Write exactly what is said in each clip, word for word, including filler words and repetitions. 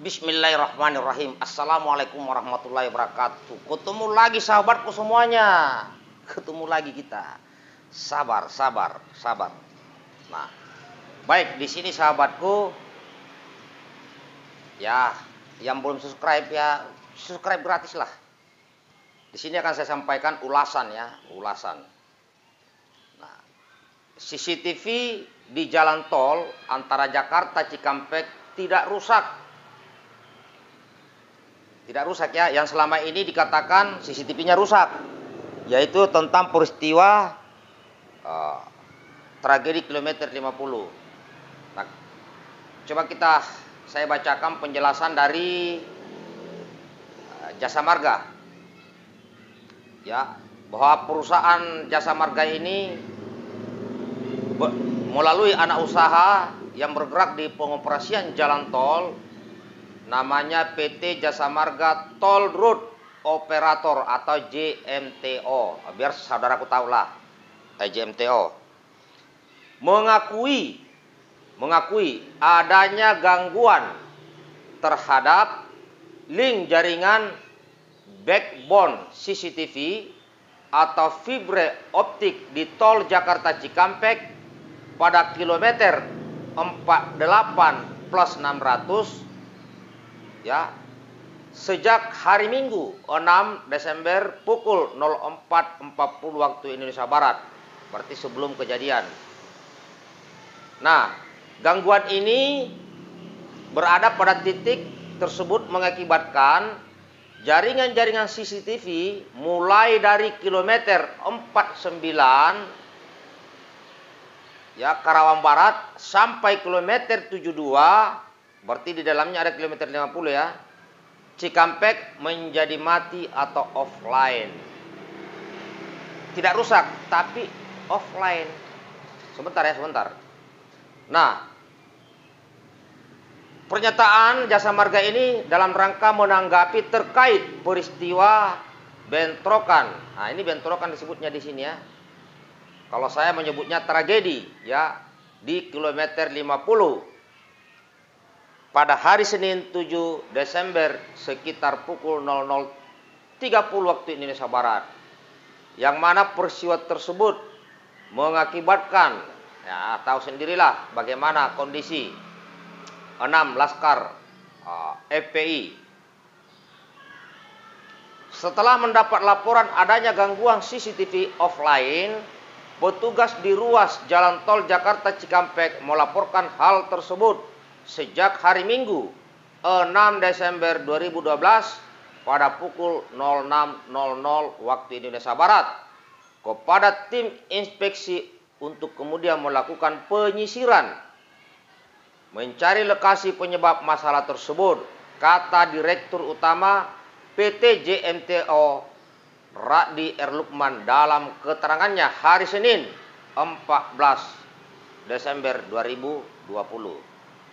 Bismillahirrahmanirrahim. Assalamualaikum warahmatullahi wabarakatuh. Ketemu lagi sahabatku semuanya. Ketemu lagi kita. Sabar, sabar, sabar. Nah, baik di sini sahabatku. Ya, yang belum subscribe ya subscribe gratis lah. Di sini akan saya sampaikan ulasan ya, ulasan. Nah, C C T V di jalan tol antara Jakarta Cikampek tidak rusak. Tidak rusak ya, yang selama ini dikatakan C C T V-nya rusak, yaitu tentang peristiwa uh, tragedi kilometer lima puluh. Nah, coba kita saya bacakan penjelasan dari uh, Jasa Marga. Ya, bahwa perusahaan Jasa Marga ini melalui anak usaha yang bergerak di pengoperasian jalan tol namanya P T Jasa Marga Toll Road Operator atau J M T O. Biar saudaraku tahulah, J M T O mengakui mengakui adanya gangguan terhadap link jaringan backbone C C T V atau fiber optik di tol Jakarta Cikampek pada kilometer empat puluh delapan plus enam ratus ya, sejak hari Minggu enam Desember pukul nol empat empat puluh waktu Indonesia Barat, berarti sebelum kejadian. Nah, gangguan ini berada pada titik tersebut mengakibatkan jaringan-jaringan C C T V mulai dari kilometer empat puluh sembilan ya Karawang Barat sampai kilometer tujuh puluh dua, berarti di dalamnya ada kilometer lima puluh ya, Cikampek menjadi mati atau offline. Tidak rusak, tapi offline. Sebentar ya, sebentar. Nah, pernyataan Jasa Marga ini dalam rangka menanggapi terkait peristiwa bentrokan. Nah, ini bentrokan disebutnya di sini ya. Kalau saya menyebutnya tragedi ya, di kilometer lima puluh. Pada hari Senin tujuh Desember sekitar pukul nol nol tiga puluh waktu Indonesia Barat, yang mana peristiwa tersebut mengakibatkan, ya tahu sendirilah bagaimana kondisi enam Laskar uh, F P I. Setelah mendapat laporan adanya gangguan C C T V offline, petugas di ruas jalan tol Jakarta Cikampek melaporkan hal tersebut sejak hari Minggu enam Desember dua ribu dua belas pada pukul nol enam nol nol waktu Indonesia Barat kepada tim inspeksi untuk kemudian melakukan penyisiran mencari lokasi penyebab masalah tersebut, kata Direktur Utama P T J M T O Radi R. Lukman dalam keterangannya hari Senin empat belas Desember dua ribu dua puluh.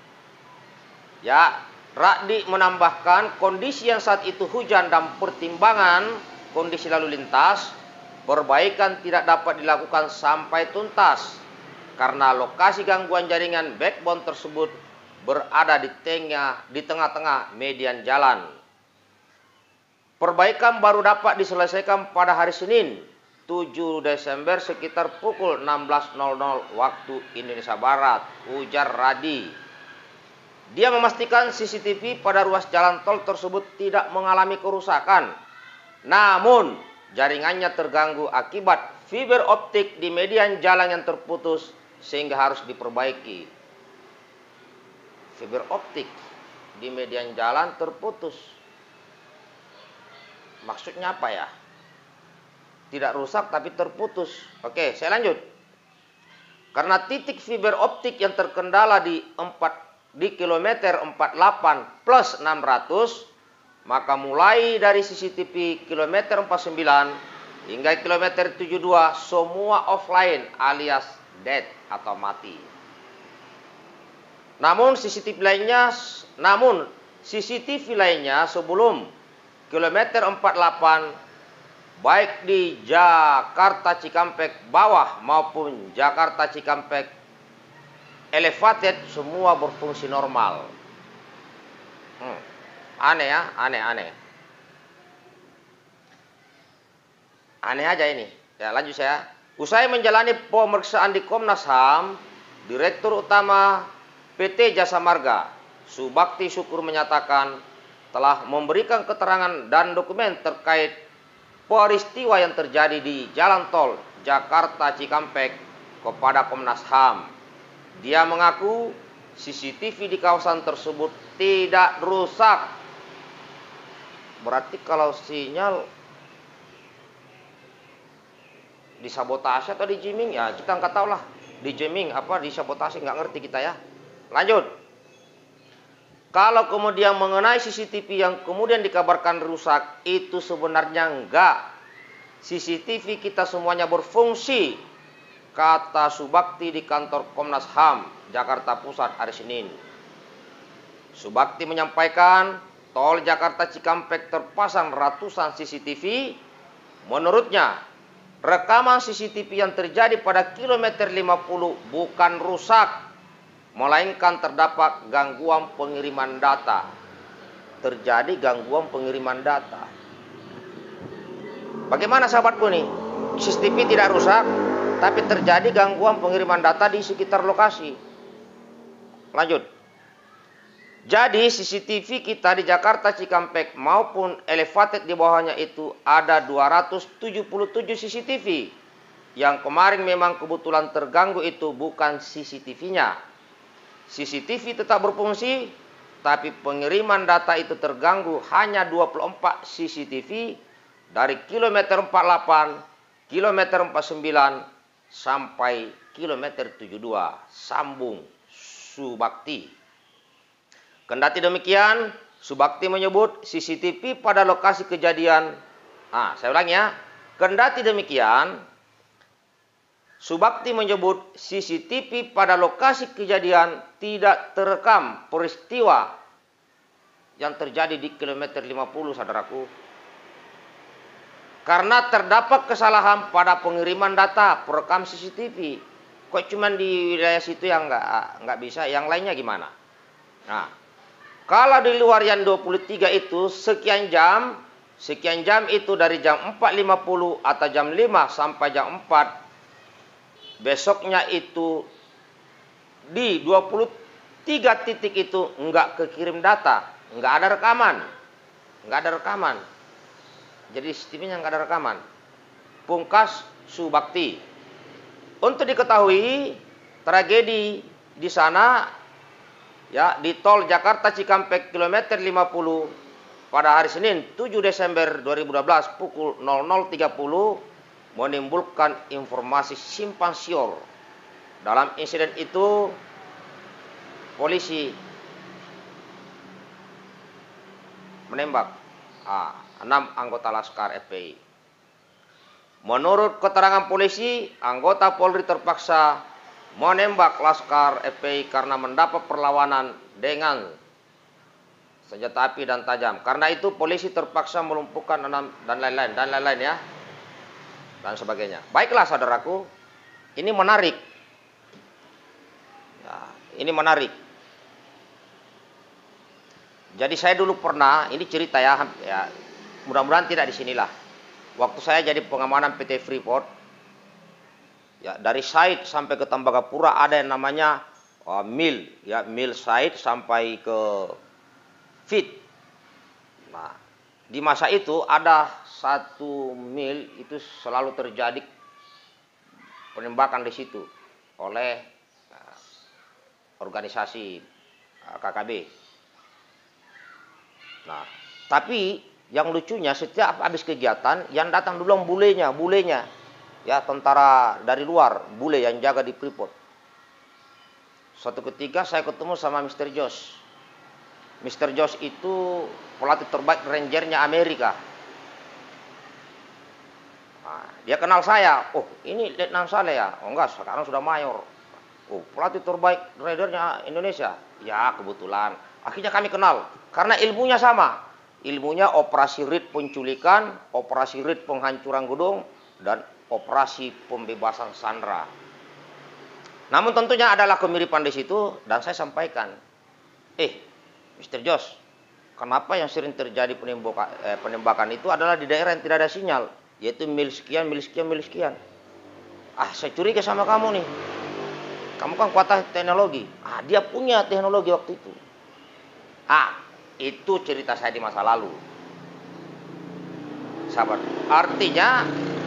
Ya, Radi menambahkan kondisi yang saat itu hujan dan pertimbangan kondisi lalu lintas, perbaikan tidak dapat dilakukan sampai tuntas karena lokasi gangguan jaringan backbone tersebut berada di tengah di tengah-tengah median jalan. Perbaikan baru dapat diselesaikan pada hari Senin tujuh Desember sekitar pukul enam belas nol nol waktu Indonesia Barat, ujar Radi. Dia memastikan C C T V pada ruas jalan tol tersebut tidak mengalami kerusakan, namun jaringannya terganggu akibat fiber optik di median jalan yang terputus sehingga harus diperbaiki. Fiber optik di median jalan terputus. Maksudnya apa ya? Tidak rusak tapi terputus. Oke, saya lanjut. Karena titik fiber optik yang terkendala di empat di kilometer empat puluh delapan plus enam ratus, maka mulai dari C C T V kilometer empat puluh sembilan hingga kilometer tujuh puluh dua semua offline alias dead atau mati. Namun C C T V lainnya namun C C T V lainnya sebelum kilometer empat puluh delapan baik di Jakarta Cikampek bawah maupun Jakarta Cikampek elevated semua berfungsi normal. Hmm. Aneh ya, aneh, aneh. Aneh aja ini. Ya, lanjut saya. Usai menjalani pemeriksaan di Komnas H A M, Direktur Utama P T Jasa Marga, Subakti Syukur menyatakan telah memberikan keterangan dan dokumen terkait peristiwa yang terjadi di Jalan Tol Jakarta Cikampek kepada Komnas H A M. Dia mengaku C C T V di kawasan tersebut tidak rusak. Berarti kalau sinyal disabotase atau di jamming, ya kita nggak tahu lah. Di jamming apa disabotase, nggak ngerti kita ya. Lanjut. Kalau kemudian mengenai C C T V yang kemudian dikabarkan rusak, itu sebenarnya enggak. C C T V kita semuanya berfungsi, kata Subakti di kantor Komnas H A M Jakarta Pusat hari Senin. Subakti menyampaikan tol Jakarta Cikampek terpasang ratusan C C T V. Menurutnya, rekaman C C T V yang terjadi pada kilometer lima puluh bukan rusak, melainkan terdapat gangguan pengiriman data. Terjadi gangguan pengiriman data. Bagaimana sahabatku nih? C C T V tidak rusak, tapi terjadi gangguan pengiriman data di sekitar lokasi. Lanjut. Jadi C C T V kita di Jakarta Cikampek maupun elevated di bawahnya itu ada dua ratus tujuh puluh tujuh C C T V. Yang kemarin memang kebetulan terganggu itu bukan C C T V-nya. C C T V tetap berfungsi, tapi pengiriman data itu terganggu hanya dua puluh empat C C T V dari kilometer empat puluh delapan, kilometer empat puluh sembilan sampai kilometer tujuh puluh dua. Sambung Subakti. Kendati demikian, Subakti menyebut C C T V pada lokasi kejadian. Ah, saya ulangi ya. Kendati demikian, Subakti menyebut C C T V pada lokasi kejadian tidak terekam peristiwa yang terjadi di kilometer lima puluh, saudaraku. Karena terdapat kesalahan pada pengiriman data perekam C C T V. Kok cuma di wilayah situ yang nggak nggak bisa, yang lainnya gimana? Nah, kalau di luar yang dua puluh tiga itu sekian jam, sekian jam itu dari jam empat lima puluh atau jam lima sampai jam empat. Besoknya itu di dua puluh tiga titik itu enggak kekirim data, enggak ada rekaman. Enggak ada rekaman. Jadi sistemnya enggak ada rekaman. Pungkas Subakti. Untuk diketahui, tragedi di sana ya di tol Jakarta Cikampek kilometer lima puluh pada hari Senin tujuh Desember dua ribu dua belas pukul nol nol tiga puluh menimbulkan informasi simpang siur. Dalam insiden itu polisi menembak ah, enam anggota Laskar F P I. Menurut keterangan polisi, anggota Polri terpaksa menembak Laskar F P I karena mendapat perlawanan dengan senjata api dan tajam. Karena itu polisi terpaksa melumpuhkan enam dan lain-lain dan lain-lain ya. Dan sebagainya. Baiklah saudaraku, ini menarik. Ya, ini menarik. Jadi saya dulu pernah, ini cerita ya, ya mudah-mudahan tidak di sinilah. Waktu saya jadi pengamanan P T Freeport, ya dari site sampai ke Tembagapura ada yang namanya uh, mil, ya mil site sampai ke feet. Nah, di masa itu ada satu mil itu selalu terjadi penembakan di situ oleh uh, organisasi uh, K K B. Nah, tapi yang lucunya setiap habis kegiatan yang datang dulu bulenya, bulenya. Ya, tentara dari luar, bule yang jaga di Freeport. Suatu ketika saya ketemu sama mister Josh. mister Josh itu pelatih terbaik Rangernya Amerika. Nah, dia kenal saya. Oh, ini Letnan Saleh ya? Oh enggak, sekarang sudah mayor. Oh, pelatih terbaik Raidernya Indonesia. Ya, kebetulan. Akhirnya kami kenal. Karena ilmunya sama. Ilmunya operasi raid penculikan, operasi raid penghancuran gedung, dan operasi pembebasan sandera. Namun tentunya adalah kemiripan di situ dan saya sampaikan, eh, mister Josh, kenapa yang sering terjadi penembakan, eh, penembakan itu adalah di daerah yang tidak ada sinyal, yaitu mil sekian, mil sekian, mil sekian. Ah, saya curiga sama kamu nih. Kamu kan kuat teknologi. Ah, dia punya teknologi waktu itu. Ah, itu cerita saya di masa lalu. Sahabat, artinya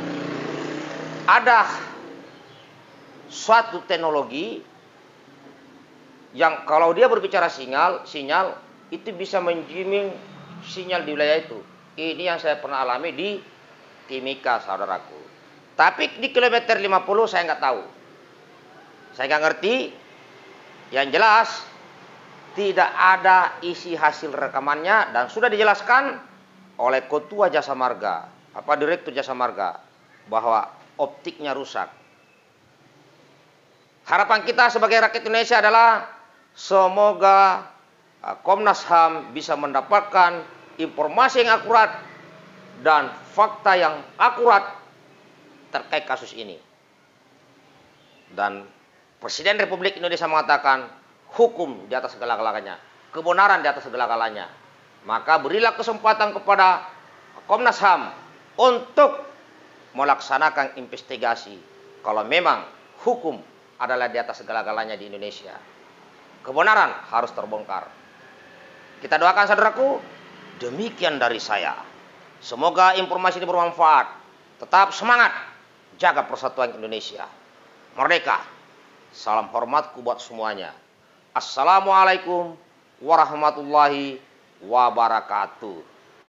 ada suatu teknologi yang kalau dia berbicara sinyal, sinyal itu bisa menjamming sinyal di wilayah itu. Ini yang saya pernah alami di Timika, saudaraku. Tapi di kilometer lima puluh saya nggak tahu. Saya nggak ngerti. Yang jelas tidak ada isi hasil rekamannya dan sudah dijelaskan oleh Ketua Jasa Marga, apa Direktur Jasa Marga, bahwa optiknya rusak. Harapan kita sebagai rakyat Indonesia adalah semoga Komnas H A M bisa mendapatkan informasi yang akurat dan fakta yang akurat terkait kasus ini. Dan Presiden Republik Indonesia mengatakan hukum di atas segala-galanya, kebenaran di atas segala-galanya. Maka berilah kesempatan kepada Komnas H A M untuk melaksanakan investigasi kalau memang hukum adalah di atas segala-galanya di Indonesia. Kebenaran harus terbongkar. Kita doakan saudaraku, demikian dari saya. Semoga informasi ini bermanfaat. Tetap semangat, jaga persatuan Indonesia. Merdeka. Salam hormatku buat semuanya. Assalamualaikum warahmatullahi wabarakatuh.